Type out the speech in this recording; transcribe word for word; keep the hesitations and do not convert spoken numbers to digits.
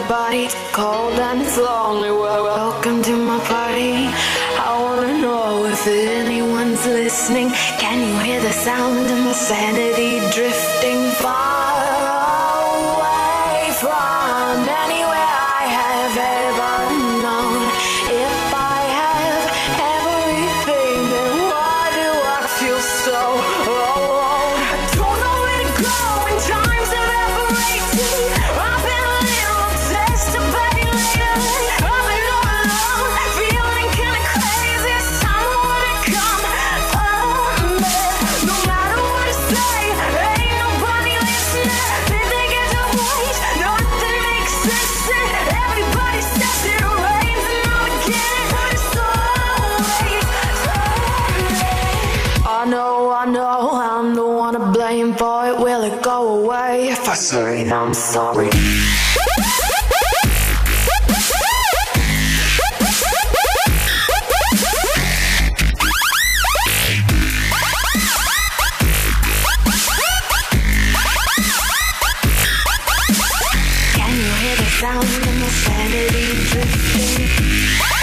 everybody. It's cold and it's lonely. Well, welcome to my party. I wanna know if anyone's listening. Can you hear the sound of my sanity drifting far away from anywhere I have ever known? If I have everything, then why do I feel so alone? I don't know where to go when times are evaporating. I've been a little obsessed about you lately. I've been all alone, feeling kinda crazy. It's time I wanna come home. No matter what I say, ain't nobody listening. They think it's a waste, nothing makes sense. And everybody says it rains and I'm beginning, but it's always so. I know, I know, I'm the one to blame for it. Will it go away if I say I'm sorry? Can you hear the sound of my sanity drifting?